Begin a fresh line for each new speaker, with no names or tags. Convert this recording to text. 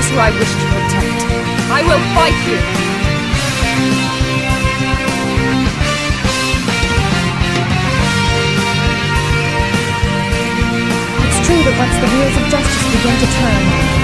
those who I wish to protect. I will fight you! It's true that once the wheels of justice begin to turn,